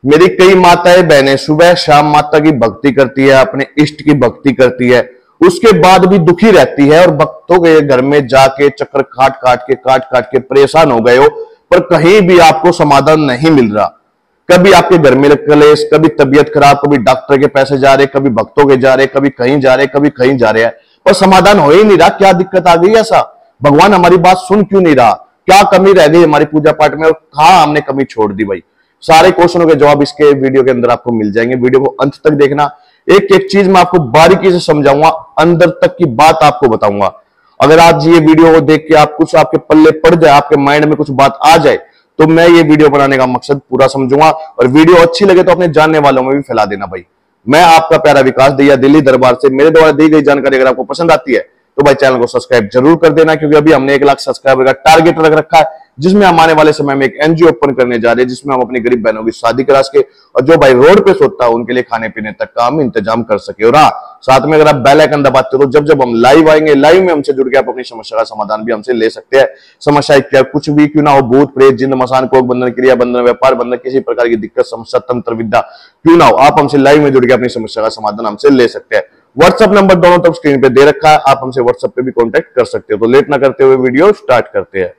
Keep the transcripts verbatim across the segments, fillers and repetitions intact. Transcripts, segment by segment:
मेरी कई माताएं बहनें सुबह शाम माता की भक्ति करती है, अपने इष्ट की भक्ति करती है, उसके बाद भी दुखी रहती है और भक्तों के घर में जाके चक्कर काट काट के काट काट के परेशान हो गए हो, पर कहीं भी आपको समाधान नहीं मिल रहा। कभी आपके घर में कलेश, कभी तबीयत खराब, कभी डॉक्टर के पैसे जा रहे, कभी भक्तों के जा रहे, कभी कहीं जा रहे, कभी कहीं जा रहे हैं, पर समाधान हो ही नहीं रहा। क्या दिक्कत आ गई ऐसा? भगवान हमारी बात सुन क्यों नहीं रहा? क्या कमी रह गई हमारी पूजा पाठ में और कहां हमने कमी छोड़ दी? भाई सारे क्वेश्चनों के जवाब इसके वीडियो के अंदर आपको मिल जाएंगे। वीडियो को अंत तक देखना, एक एक चीज मैं आपको बारीकी से समझाऊंगा, अंदर तक की बात आपको बताऊंगा। अगर आज ये वीडियो को देख के आप कुछ आपके पल्ले पड़ जाए, आपके माइंड में कुछ बात आ जाए, तो मैं ये वीडियो बनाने का मकसद पूरा समझूंगा। और वीडियो अच्छी लगे तो अपने जानने वालों में भी फैला देना। भाई मैं आपका प्यारा विकास दैया, दिल्ली दरबार से। मेरे द्वारा दी गई जानकारी अगर आपको पसंद आती है तो भाई चैनल को सब्सक्राइब जरूर कर देना, क्योंकि अभी हमने एक लाख सब्सक्राइबर का टारगेट रख रखा है, जिसमें हम आने वाले समय में एक एनजीओ ओपन करने जा रहे हैं, जिसमें हम अपनी गरीब बहनों की शादी करा सके और जो भाई रोड पे सोता है उनके लिए खाने पीने तक का हम इंतजाम कर सके। और हाँ, साथ में अगर आप बेल आइकन दबाते हो, जब जब हम लाइव आएंगे, लाइव में हमसे जुड़ के आप अपनी समस्या का समाधान भी हमसे ले सकते हैं। समस्या क्या कुछ भी क्यों ना हो, भूत प्रेत जिन मसान कोक बंधन, क्रिया बंधन, व्यापार बंधन, किसी प्रकार की दिक्कत समस्या तंत्र विद्या क्यों ना हो, आप हमसे लाइव में जुड़ के अपनी समस्या का समाधान हमसे ले सकते हैं। व्हाट्सएप नंबर दोनों तरफ स्क्रीन पे दे रखा है, आप हमसे व्हाट्सएप पे भी कांटेक्ट कर सकते हो। तो लेट ना करते हुए वीडियो स्टार्ट करते हैं।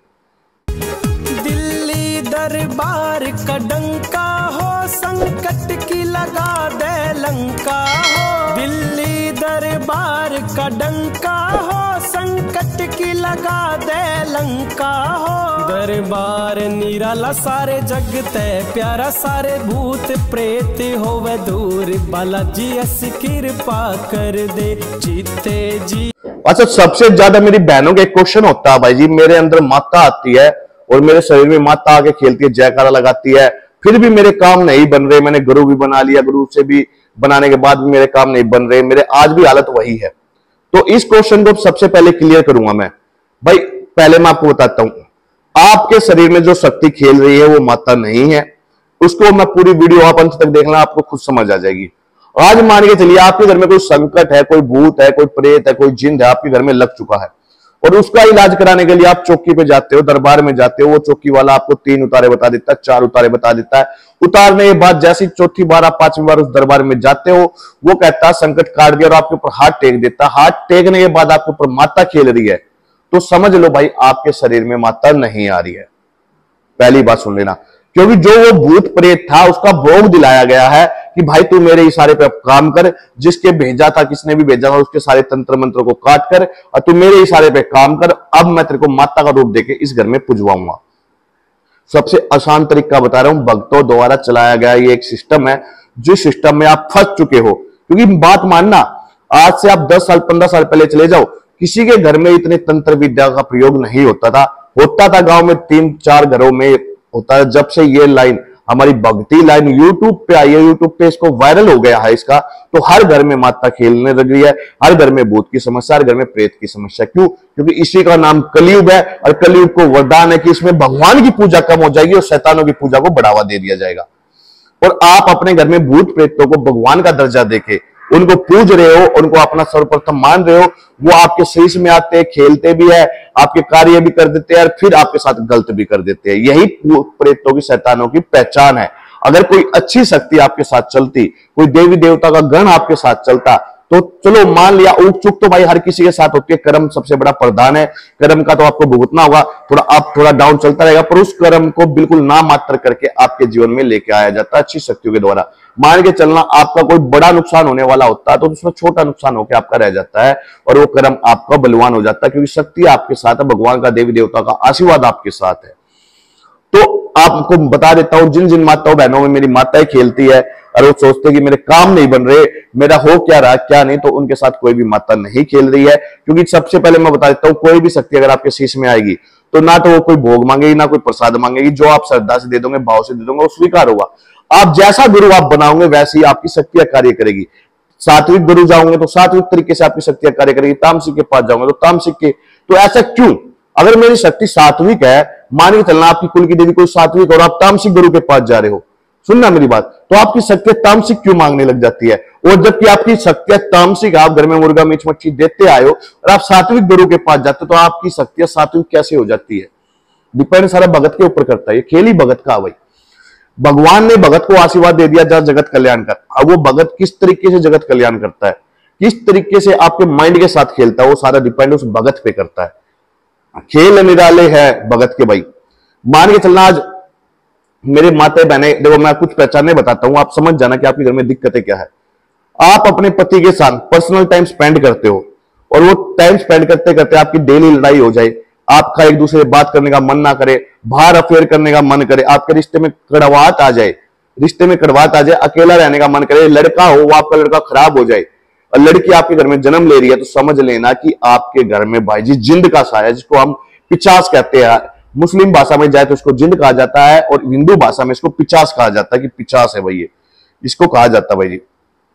दिल्ली दरबार का डंका हो, संकट की लगा दे लंका हो। दिल्ली दरबार का डंका हो, संकट की लगा दे लंका हो। दरबार निराला सारे जगते प्यारा, सारे भूत प्रेत होवे दूर, बालाजी ऐसी कृपा कर दे जीते जी। अच्छा, सबसे ज्यादा मेरी बहनों के क्वेश्चन होता है, भाई जी मेरे अंदर माता आती है और मेरे शरीर में माता आके खेलती है, जयकारा लगाती है, फिर भी मेरे काम नहीं बन रहे। मैंने गुरु भी बना लिया, गुरु से भी बनाने के बाद भी मेरे काम नहीं बन रहे, मेरे आज भी हालत वही है। तो इस क्वेश्चन को सबसे पहले क्लियर करूंगा मैं। भाई पहले मैं आपको बताता हूं, आपके शरीर में जो शक्ति खेल रही है वो माता नहीं है। उसको मैं पूरी वीडियो आप अंत तक देखना, आपको खुद समझ आ जाएगी। आज मान के चलिए आपके घर में कोई संकट है, कोई भूत है, कोई प्रेत है, कोई जिन है आपके घर में लग चुका है, और उसका इलाज कराने के लिए आप चौकी पे जाते हो, दरबार में जाते हो। वो चौकी वाला आपको तीन उतारे बता देता है, चार उतारे बता देता है। उतारने के बाद जैसी चौथी बार आप पांचवी बार उस दरबार में जाते हो, वो कहता है संकट काट दिया और आपके ऊपर हाथ टेक देता है। हाथ टेकने के बाद आपके ऊपर माता खेल रही है, तो समझ लो भाई आपके शरीर में माता नहीं आ रही है। पहली बात सुन लेना, क्योंकि जो वो भूत प्रेत था उसका भोग दिलाया गया है कि भाई तू मेरे इशारे पे काम कर, जिसके भेजा था, किसने भी भेजा था, उसके सारे तंत्र मंत्र को काट कर और तू मेरे इशारे पे काम कर। अब मैं तेरे को माता का रूप देके इस घर में पुजवाऊंगा। सबसे आसान तरीका बता रहा हूं, भक्तों द्वारा चलाया गया ये एक सिस्टम है, जिस सिस्टम में आप फंस चुके हो। क्योंकि बात मानना, आज से आप दस साल पंद्रह साल पहले चले जाओ, किसी के घर में इतने तंत्र विद्या का प्रयोग नहीं होता था। होता था गांव में तीन चार घरों में होता है। जब से ये लाइन हमारी भक्ति लाइन यूट्यूब पे आई है, यूट्यूब पे इसको वायरल हो गया है इसका, तो हर घर में माता खेलने लग रही है, हर घर में भूत की समस्या, हर घर में प्रेत की समस्या। क्यों? क्योंकि इसी का नाम कलयुग है, और कलयुग को वरदान है कि इसमें भगवान की पूजा कम हो जाएगी और शैतानों की पूजा को बढ़ावा दे दिया जाएगा। और आप अपने घर में भूत प्रेतों को भगवान का दर्जा देके उनको पूज रहे हो, उनको अपना सर्वप्रथम मान रहे हो। वो आपके शीश में आते हैं, खेलते भी है, आपके कार्य भी कर देते हैं और फिर आपके साथ गलत भी कर देते हैं। यही प्रेतों की शैतानों की पहचान है। अगर कोई अच्छी शक्ति आपके साथ चलती, कोई देवी देवता का गण आपके साथ चलता, तो चलो मान लिया ऊक चुक तो भाई हर किसी के साथ होती है। कर्म सबसे बड़ा प्रधान है, कर्म का तो आपको भुगतना होगा, थोड़ा अप थोड़ा डाउन चलता रहेगा, पर उस कर्म को बिल्कुल ना मात्र करके आपके जीवन में लेके आया जाता है अच्छी शक्तियों के द्वारा। मान के चलना, आपका कोई बड़ा नुकसान होने वाला होता है तो उसमें छोटा नुकसान होकर आपका रह जाता है और वो कर्म आपका बलवान हो जाता है, क्योंकि शक्ति आपके साथ है, भगवान का देवी देवता का आशीर्वाद आपके साथ है। तो आपको बता देता हूं, जिन जिन माताओं बहनों में मेरी माताएं खेलती है और वो सोचते कि मेरे काम नहीं बन रहे, मेरा हो क्या रहा क्या नहीं, तो उनके साथ कोई भी माता नहीं खेल रही है। क्योंकि सबसे पहले मैं बता देता हूं, कोई भी शक्ति अगर आपके शीश में आएगी तो ना तो वो कोई भोग मांगेगी, ना कोई प्रसाद मांगेगी। जो आप श्रद्धा से दे दोगे, भाव से दे दोगे, वो स्वीकार होगा। आप जैसा गुरु आप बनाओगे वैसे ही आपकी शक्तियां कार्य करेगी। सात्विक गुरु जाओगे तो सात्विक तरीके से आपकी शक्तियां कार्य करेगी, तामसिक के पास जाओगे तो तामसिक के। तो ऐसा क्यों? अगर मेरी शक्ति सात्विक है, मान के चलना आपकी कुल की देवी कोई सात्विक और आप तामसिक गुरु के पास जा रहे हो, सुनना मेरी बात, तो आपकी शक्तियां तामसिक क्यों मांगने लग जाती है? और जबकि आपकी शक्तियां तामसिक, आप घर में मुर्गा मीट मच्छी देते आए हो और आप सात्विक गुरु के पास जाते हो, तो आपकी शक्तियां सात्विक कैसे हो जाती है? डिपेंड सारा भगत के ऊपर करता है, ये खेल ही भगत का भाई। भगवान ने भगत को आशीर्वाद दे दिया जा जगत कल्याण कर। अब वो भगत किस तरीके से जगत कल्याण करता है, किस तरीके से आपके माइंड के साथ खेलता है, वो सारा डिपेंड उस भगत पे करता है। खेल निराले है भगत के भाई। मान के चलना आज मेरे माता बहने, देखो मैं कुछ पहचाने बताता हूं, आप समझ जाना कि आपके घर में दिक्कतें क्या है। आप अपने पति के साथ पर्सनल टाइम स्पेंड करते हो और वो टाइम स्पेंड करते करते आपकी डेली लड़ाई हो जाए, आपका एक दूसरे से बात करने का मन ना करे, बाहर अफेयर करने का मन करे, आपके रिश्ते में कड़वाहट आ जाए, रिश्ते में कड़वाहट आ जाए, अकेला रहने का मन करे, लड़का हो वो आपका लड़का खराब हो जाए और लड़की आपके घर में जन्म ले रही है, तो समझ लेना कि आपके घर में भाई जी जिंद का साया, जिसको हम पिचास कहते हैं, मुस्लिम भाषा में जाए तो इसको जिंद कहा जाता है और हिंदू भाषा में इसको पिचास कहा जाता है कि पिचास है भाई, ये इसको कहा जाता है भाई जी।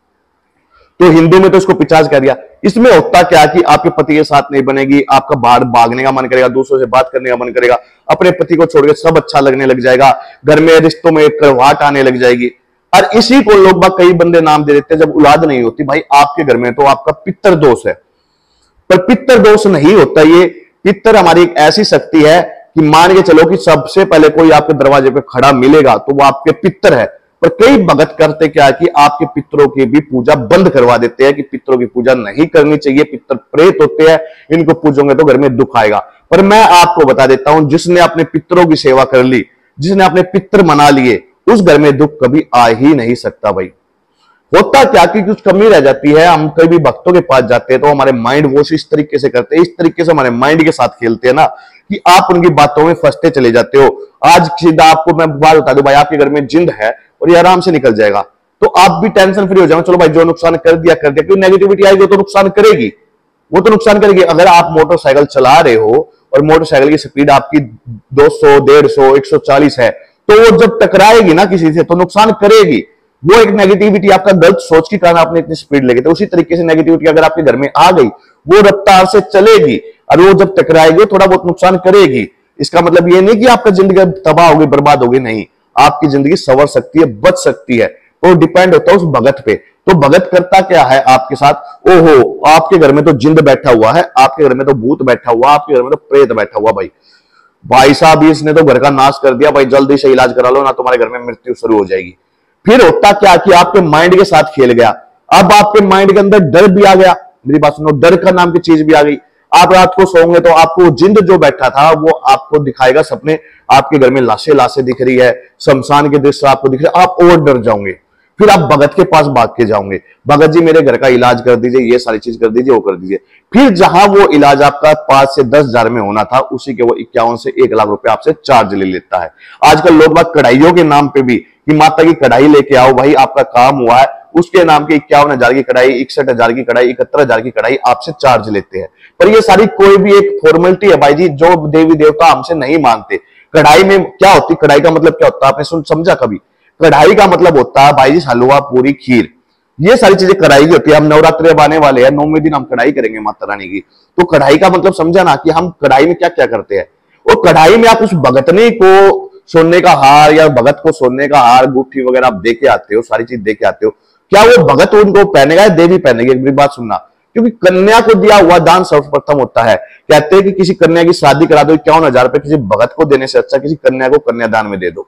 तो हिंदू में तो इसको पिचास कह दिया। इसमें होता क्या कि आपके पति के साथ नहीं बनेगी, आपका बाहर भागने का मन करेगा, दूसरों से बात करने का मन करेगा, अपने पति को छोड़कर सब अच्छा लगने लग जाएगा, घर में रिश्तों में कड़वाहट आने लग जाएगी। और इसी को लोग बाग कई बंदे नाम दे देते हैं जब औलाद नहीं होती, भाई आपके घर में तो आपका पितर दोष है। पर पितर दोष नहीं होता, ये पितर हमारी एक ऐसी शक्ति है कि मान के चलो कि सबसे पहले कोई आपके दरवाजे पे खड़ा मिलेगा तो वो आपके पितर है। पर कई भगत करते क्या है कि आपके पितरों की भी पूजा बंद करवा देते हैं कि पितरों की पूजा नहीं करनी चाहिए, पितर प्रेत होते हैं, इनको पूजोगे तो घर में दुख आएगा। पर मैं आपको बता देता हूं, जिसने अपने पितरों की सेवा कर ली, जिसने अपने पितर मना लिए, उस घर में दुख कभी आ ही नहीं सकता भाई। होता क्या कि कुछ कमी रह जाती है, हम कभी भक्तों के पास जाते हैं तो हमारे माइंड वॉश इस तरीके से करते हैं, इस तरीके से हमारे माइंड के साथ खेलते हैं ना कि आप उनकी बातों में फंसते चले जाते हो। आज सीधा आपको मैं बात बता दूं, भाई आपके घर में जिंद है और ये आराम से निकल जाएगा, तो आप भी टेंशन फ्री हो जाओ, चलो भाई जो नुकसान कर दिया कर दिया, क्योंकि नेगेटिविटी आएगी तो नुकसान करेगी, वो तो नुकसान करेगी। अगर आप मोटरसाइकिल चला रहे हो और मोटरसाइकिल की स्पीड आपकी दो सौ, डेढ़ सौ, एक सौ चालीस है, तो वो जब टकराएगी ना किसी से तो नुकसान करेगी। वो एक नेगेटिविटी आपका गलत सोच के कारण आपने इतनी स्पीड लगी, तो उसी तरीके से नेगेटिविटी अगर आपके घर में आ गई, वो रफ्तार से चलेगी और वो जब टकराएगी थोड़ा बहुत नुकसान करेगी। इसका मतलब ये नहीं कि आपका जिंदगी तबाह होगी, बर्बाद होगी, नहीं, आपकी जिंदगी संवर सकती है, बच सकती है। तो डिपेंड होता है उस भगत पे। तो भगत करता क्या है आपके साथ, ओहो आपके घर में तो जिंद बैठा हुआ है, आपके घर में तो भूत बैठा हुआ, आपके घर में तो प्रेत बैठा हुआ, भाई भाई साहब इसने तो घर का नाश कर दिया, भाई जल्दी से इलाज करा लो ना तुम्हारे घर में मृत्यु शुरू हो जाएगी। फिर होता क्या कि आपके माइंड के साथ खेल गया, अब आपके माइंड के अंदर डर भी आ गया, मेरी बात सुनो, डर का नाम की चीज भी आ गई। आप रात को सोओगे तो आपको जिंद जो बैठा था वो आपको दिखाएगा सपने, आपके घर में लाशें लाशें दिख रही है, शमशान के दृश्य आपको दिख रहे, आप और डर जाओगे। फिर आप भगत के पास भाग के जाओगे, भगत जी मेरे घर का इलाज कर दीजिए, ये सारी चीज कर दीजिए, वो कर दीजिए। फिर जहां वो इलाज आपका पांच से दस हजार में होना था, उसी के वो इक्यावन से एक लाख रुपए आपसे चार्ज ले लेता है। आजकल लोग बात कढ़ाइयों के नाम पे भी कि माता की कढ़ाई लेके आओ भाई आपका काम हुआ है, उसके नाम के इक्यावन हजार की कढ़ाई, इकसठ हजार की कढ़ाई, इकहत्तर हजार की कढ़ाई आपसे चार्ज लेते हैं। पर ये सारी कोई भी एक फॉर्मेलिटी है भाई जी, जो देवी देवता हमसे नहीं मानते। कढ़ाई में क्या होती, कढ़ाई का मतलब क्या होता है आपने सुन समझा कभी? कढ़ाई का मतलब होता है भाई जी हलवा, पूरी, खीर, ये सारी चीजें कढ़ाई की होती है। हम नवरात्रि अब आने वाले हैं, नौवें दिन हम कढ़ाई करेंगे माता रानी की, तो कढ़ाई का मतलब समझा ना कि हम कढ़ाई में क्या क्या करते हैं। और कढ़ाई में आप उस भगतनी को सोने का हार या भगत को सोने का हार, गुट्ठी वगैरह आप देके आते हो, सारी चीज देके आते हो, क्या वो भगत उनको पहनेगा या देवी पहनेगी? एक बात सुनना, क्योंकि कन्या को दिया हुआ दान सर्वप्रथम होता है। कहते हैं कि किसी कन्या की शादी करा दो, इक्यावन हजार रुपए किसी भगत को देने से अच्छा किसी कन्या को कन्यादान में दे दो।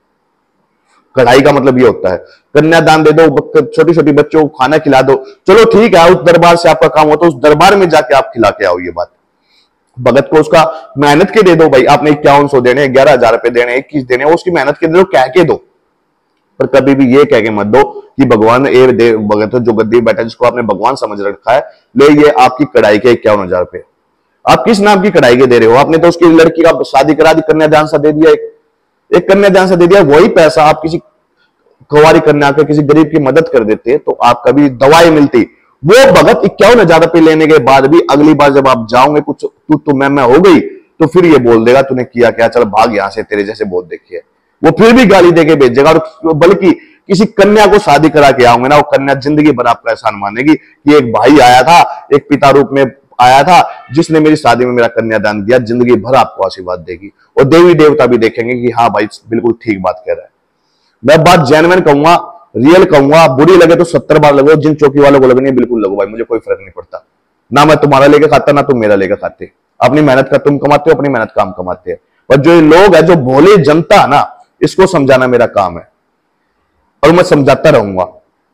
कढ़ाई का मतलब ये होता है, कन्यादान दे दो, छोटी छोटी बच्चों को खाना खिला दो, चलो ठीक है, उस दरबार से आपका काम होता है, उस दरबार में जाके आप खिला के आओ। ये बात भगत को उसका मेहनत के दे दो, भाई आपने इक्यावन सौ देने, ग्यारह हजार रुपए देने, इक्कीस देने, उसकी मेहनत के दे दो, कह के दो। पर कभी भी ये कह के मत दो कि भगवान ए देव भगत जो गद्दी बैठा जिसको आपने भगवान समझ रखा है, ले ये आपकी कढ़ाई के इक्यावन हजार रुपए। आप किस नाम की कढ़ाई के दे रहे हो? आपने तो उसकी लड़की का शादी करा दी, कन्यादान सा दे दिया, एक, एक कन्यादान सा दे दिया। वही पैसा आप किसी कुंवारी कन्या के किसी गरीब की मदद कर देते तो आप कभी दवाई मिलती। वो भगत इक्यावन हजार रुपए लेने के बाद भी अगली बार जब आप जाओगे कुछ तू तो मैं मैं हो गई तो फिर ये बोल देगा तूने किया क्या, चल भाग यहां से, तेरे जैसे बहुत देखिए। वो फिर भी गाली देके भेजेगा। और बल्कि किसी कन्या को शादी करा के आओगे ना, वो कन्या जिंदगी भर आपका एहसान मानेगी कि एक भाई आया था, एक पिता रूप में आया था, जिसने मेरी शादी में मेरा कन्यादान दिया, जिंदगी भर आपको आशीर्वाद देगी। और देवी देवता भी देखेंगे कि हाँ भाई बिल्कुल ठीक बात कह रहा है। मैं बात जेन्युइन कहूंगा, रियल कहूंगा, बुरी लगे तो सत्तर बार लगो, जिन चौकी वालों को लगनी बिल्कुल लगो भाई, मुझे कोई फर्क नहीं पड़ता। ना मैं तुम्हारा लेकर खाता ना तुम मेरा लेकर खाते, अपनी मेहनत का तुम कमाते हो, अपनी मेहनत का हम कमाते हैं। पर जो लोग है, जो भोले जनता है ना, इसको समझाना मेरा काम है और मैं समझाता रहूंगा।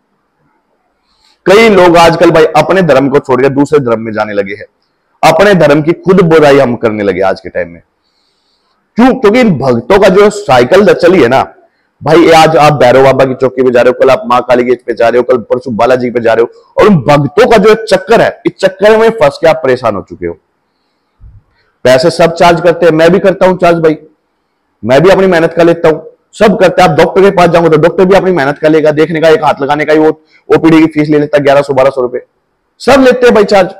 कई लोग आजकल भाई अपने धर्म को छोड़कर दूसरे धर्म में जाने लगे हैं, अपने धर्म की खुद बुराई हम करने लगे आज के टाइम में। क्यों? क्योंकि इन भक्तों का जो साइकिल चली है ना भाई, आज आप भैरव बाबा की चौकी पे जा रहे हो, कल आप मां काली गेट पे जा रहे हो, कल परसों बालाजी पे जा रहे हो, और उन भक्तों का जो चक्कर है, इस चक्कर में फंस के आप परेशान हो चुके हो। पैसे सब चार्ज करते हैं, मैं भी करता हूं चार्ज भाई, मैं भी अपनी मेहनत कर लेता हूं, सब करते हैं। आप डॉक्टर के पास जाओगे तो डॉक्टर भी अपनी मेहनत कर लेगा, देखने का एक हाथ लगाने का ही वो ओपीडी की फीस ले लेता है ग्यारह सौ बारह सौ रुपए, सब लेते हैं भाई चार्ज,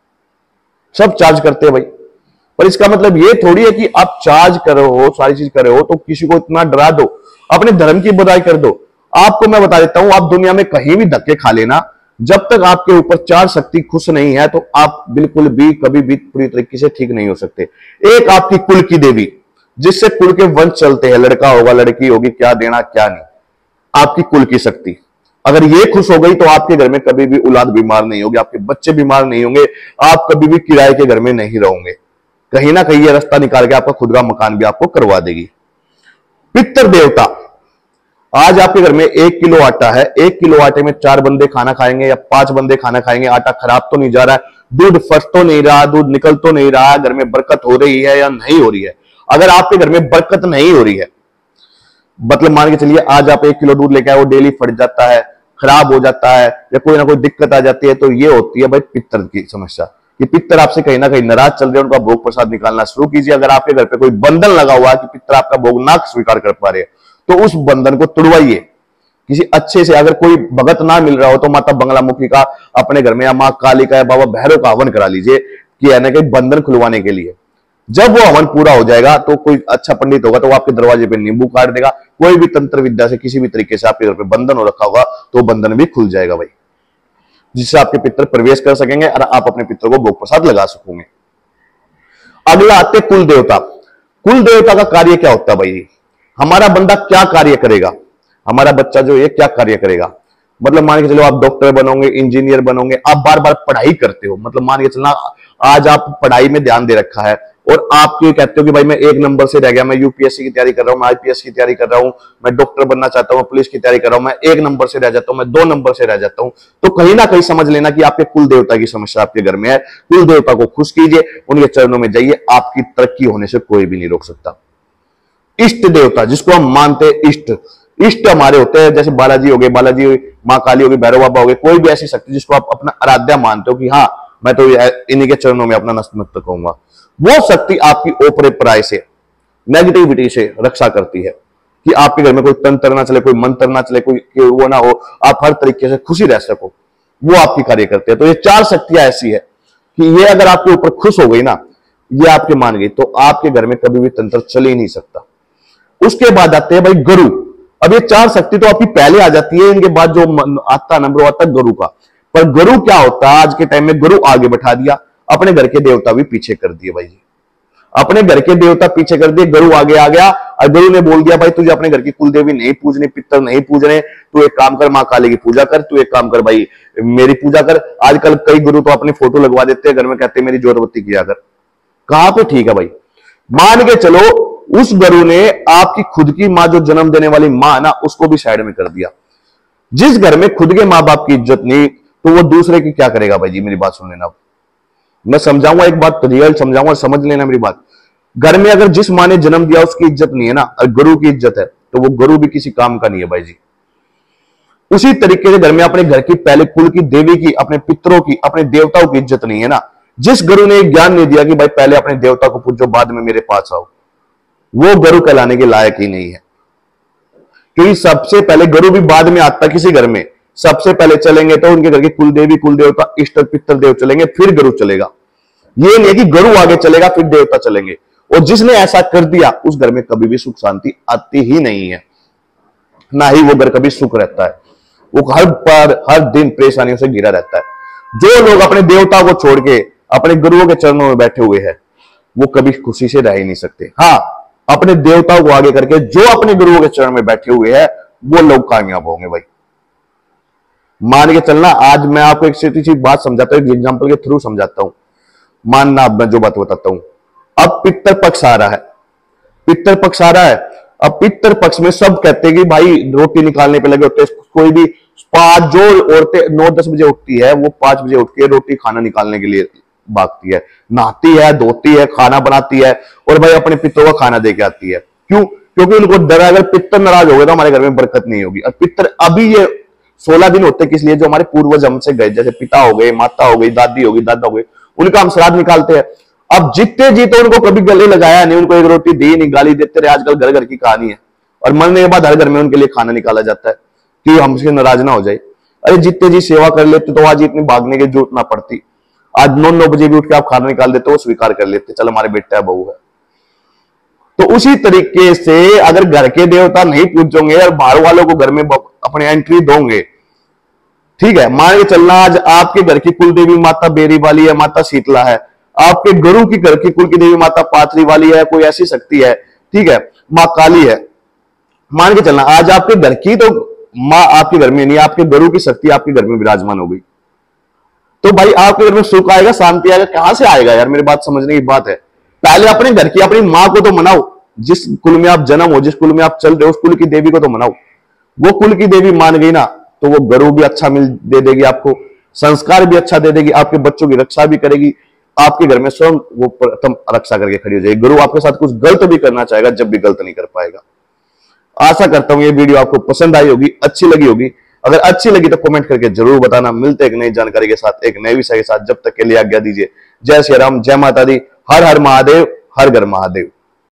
सब चार्ज करते हैं भाई। पर इसका मतलब ये थोड़ी है कि आप चार्ज करो हो, सारी चीज करे हो तो किसी को इतना डरा दो, अपने धर्म की बुराई कर दो। आपको मैं बता देता हूं, आप दुनिया में कहीं भी धक्के खा लेना, जब तक आपके ऊपर चार शक्ति खुश नहीं है तो आप बिल्कुल भी कभी भी पूरी तरीके से ठीक नहीं हो सकते। एक आपकी कुल की देवी, जिससे कुल के वंश चलते हैं, लड़का होगा लड़की होगी, क्या देना क्या नहीं, आपकी कुल की शक्ति अगर ये खुश हो गई तो आपके घर में कभी भी औलाद बीमार नहीं होगी, आपके बच्चे बीमार नहीं होंगे, आप कभी भी किराए के घर में नहीं रहोगे। कहीं ना कहीं ये रास्ता निकाल के आपका खुद का मकान भी आपको करवा देगी। पितर देवता, आज आपके घर में एक किलो आटा है, एक किलो आटे में चार बंदे खाना खाएंगे या पांच बंदे खाना खाएंगे, आटा खराब तो नहीं जा रहा है, दूध फट तो नहीं रहा, दूध निकल तो नहीं रहा, घर में बरकत हो रही है या नहीं हो रही है। अगर आपके घर में बरकत नहीं हो रही है, मतलब मान के चलिए आज आप एक किलो दूध लेके आए, वो डेली फट जाता है, खराब हो जाता है, या कोई ना कोई दिक्कत आ जाती है, तो ये होती है भाई पितर की समस्या, कि पितर आपसे कहीं ना कहीं नाराज चल रहे हैं, उनका भोग प्रसाद निकालना शुरू कीजिए। अगर आपके घर पे कोई बंधन लगा हुआ है कि पितर आपका भोग ना स्वीकार कर पा रहे, तो उस बंधन को तुड़वाइए किसी अच्छे से। अगर कोई भगत ना मिल रहा हो तो माता बंगलामुखी का अपने घर में, या मां काली का या बाबा भैरव का हवन करा लीजिए, कि है ना कि बंधन खुलवाने के लिए। जब वो हवन पूरा हो जाएगा तो कोई अच्छा पंडित होगा तो वो आपके दरवाजे पे नींबू काट देगा। कोई भी तंत्र विद्या से किसी भी तरीके से आपके घर पे बंधन हो रखा होगा तो बंधन भी खुल जाएगा भाई, जिससे आपके पितर प्रवेश कर सकेंगे और आप अपने पितर को भोग प्रसाद लगा सकोगे। अगला आते कुल देवता। कुल देवता का कार्य क्या होता है भाई? हमारा बंदा क्या कार्य करेगा, हमारा बच्चा जो है क्या कार्य करेगा। मतलब मान के चलो आप डॉक्टर बनोगे, इंजीनियर बनोगे, आप बार बार पढ़ाई करते हो, मतलब मान के चलना आज आप पढ़ाई में ध्यान दे रखा है और आप ये कहते हो कि भाई मैं एक नंबर से रह गया, मैं यूपीएससी की तैयारी कर रहा हूं, मैं आईपीएस की तैयारी कर रहा हूं, मैं डॉक्टर बनना चाहता हूं, पुलिस की तैयारी कर रहा हूं, मैं एक नंबर से रह जाता हूं, मैं दो नंबर से रह जाता हूं, तो कहीं ना कहीं समझ लेना कि आपके कुल देवता की समस्या आपके घर में है। कुल देवता को खुश कीजिए, उनके चरणों में जाइए, आपकी तरक्की होने से कोई भी नहीं रोक सकता। इष्ट देवता, जिसको हम मानते हैं इष्ट, इष्ट हमारे होते हैं, जैसे बालाजी हो गए, बालाजी मां काली हो गई, भैरव बाबा हो गए, कोई भी ऐसी शक्ति जिसको आप अपना आराध्या मानते हो कि हाँ मैं तो इन्हीं के चरणों में अपना नतमस्तक कहूंगा, वो शक्ति आपकी ओपरे पराय से, नेगेटिविटी से रक्षा करती है कि आपके घर में कोई तंत्र ना चले, कोई मंत्र ना चले, कोई वो ना हो, आप हर तरीके से खुशी रह सको, वो आपकी कार्य करते हैं। तो ये चार शक्तियां ऐसी है कि ये अगर आपके ऊपर खुश हो गई ना, ये आपके मान गई, तो आपके घर में कभी भी तंत्र चल ही नहीं सकता। उसके बाद आते हैं भाई गुरु। अब ये चार शक्ति तो आपकी पहले आ जाती है, इनके बाद जो आता नंबर आता है गुरु का। पर गुरु क्या होता है, आज के टाइम में गुरु आगे बैठा दिया, अपने घर के देवता भी पीछे कर दिए भाई जी, अपने घर के देवता पीछे कर दिए, गुरु आगे आ गया और गुरु ने बोल दिया भाई तुझे अपने घर की कुल देवी नहीं पूजने, पितर नहीं पूजने, तू एक काम कर मां काली की पूजा कर, तू एक काम कर भाई मेरी पूजा कर। आजकल कई गुरु तो अपनी फोटो लगवा देते हैं घर में, कहते हैं मेरी जोतबत्ती किया कर। कहां पे ठीक है भाई? मान के चलो उस गुरु ने आपकी खुद की मां, जो जन्म देने वाली मां ना, उसको भी साइड में कर दिया। जिस घर में खुद के मां बाप की इज्जत नहीं, तो वो दूसरे की क्या करेगा भाई जी? मेरी बात सुन लेना, मैं समझाऊंगा एक बात, रियल समझाऊंगा, समझ लेना मेरी बात। घर में अगर जिस मां ने जन्म दिया उसकी इज्जत नहीं है ना, और गुरु की इज्जत है, तो वो गुरु भी किसी काम का नहीं है भाई जी। उसी तरीके से घर में अपने घर की पहले कुल की देवी की, अपने पितरों की, अपने देवताओं की इज्जत नहीं है ना, जिस गुरु ने ज्ञान नहीं दिया कि भाई पहले अपने देवता को पूजो बाद में मेरे पास आओ, वो गुरु कहलाने के लायक ही नहीं है। क्योंकि सबसे पहले गुरु भी बाद में आता किसी घर में, सबसे पहले चलेंगे तो उनके घर की कुल देवी, कुल देवता, इष्ट पितर देव चलेंगे, फिर गुरु चलेगा। ये नहीं कि गुरु आगे चलेगा फिर देवता चलेंगे। और जिसने ऐसा कर दिया उस घर में कभी भी सुख शांति आती ही नहीं है, ना ही वो घर कभी सुख रहता है, वो हर पर हर दिन परेशानियों से घिरा रहता है। जो लोग अपने देवता को छोड़ के अपने गुरुओं के चरणों में बैठे हुए हैं, वो कभी खुशी से रह ही नहीं सकते। हाँ, अपने देवताओं को आगे करके जो अपने गुरुओं के चरण में बैठे हुए हैं, वो लोग कामयाब होंगे भाई। मान के चलना, आज मैं आपको एक सीधी सी बात समझाता हूं, एग्जांपल के थ्रू समझाता हूं, मानना। अब मैं जो बात बताता हूं, अब पितर पक्ष आ रहा है, पितर पक्ष आ रहा है। अब पितर पक्ष में सब कहते हैं कि भाई रोटी निकालने पे लगे होते, कोई भी पांच जो औरतें नौ दस बजे उठती है वो पांच बजे उठ के रोटी खाना निकालने के लिए भागती है, नहाती है, धोती है, खाना बनाती है और भाई अपने पितरों का खाना दे के आती है। क्यों? क्योंकि उनको डर है अगर पितर नाराज हो गए तो हमारे घर में बरकत नहीं होगी। और पितर अभी ये सोलह दिन होते किस लिए? जो हमारे पूर्वज हमसे गए, जैसे पिता हो गए, माता हो गई, दादी हो गई, दादा हो गए, उनका हम श्राद्ध निकालते हैं। अब जितने जी तो उनको कभी गले लगाया नहीं, उनको एक रोटी दी नहीं, गाली देते रहे। आजकल घर घर की कहानी है और मरने के बाद हर घर में उनके लिए खाना निकाला जाता है कि हमसे नाराज ना हो जाए। अरे जितने जी सेवा कर लेते तो आज इतनी भागने की जरूरत ना पड़ती। आज नौ नौ बजे भी उठ के आप खाना निकाल देते, वो स्वीकार कर लेते, चल हमारे बेटा है, बहू है। तो उसी तरीके से अगर घर के देवता नहीं पूजोगे और बाहर वालों को घर में अपने एंट्री दोगे, ठीक है, मान के चलना आज आपके घर की कुल देवी माता बेरी वाली है, माता शीतला है, आपके गुरु की घर की कुल की देवी माता पाथरी वाली है, कोई ऐसी शक्ति है, ठीक है, मां काली है, मान के चलना आज आपके घर की तो मां आपके घर में नहीं, आपके गुरु की शक्ति आपके घर में विराजमान हो गई, तो भाई आपके घर में सुख आएगा, शांति आएगा, कहां से आएगा यार? मेरी बात समझने की बात है। पहले अपने घर की अपनी मां को तो मनाओ, जिस कुल में आप जन्म हो, जिस कुल में आप चल रहे हो, उस कुल की देवी को तो मनाओ। वो कुल की देवी मान गई ना तो वो गुरु भी अच्छा मिल दे देगी आपको, संस्कार भी अच्छा दे देगी, आपके बच्चों की रक्षा भी करेगी, आपके घर में स्वयं वो प्रथम रक्षा करके खड़ी हो जाएगी। गुरु आपके साथ कुछ गलत भी करना चाहेगा, जब भी गलत नहीं कर पाएगा। आशा करता हूं ये वीडियो आपको पसंद आई होगी, अच्छी लगी होगी। अगर अच्छी लगी तो कमेंट करके जरूर बताना। मिलते एक नई जानकारी के साथ, एक नए विषय के साथ। जब तक के लिए आज्ञा दीजिए। जय श्री राम, जय माता दी, हर हर महादेव, हर घर महादेव।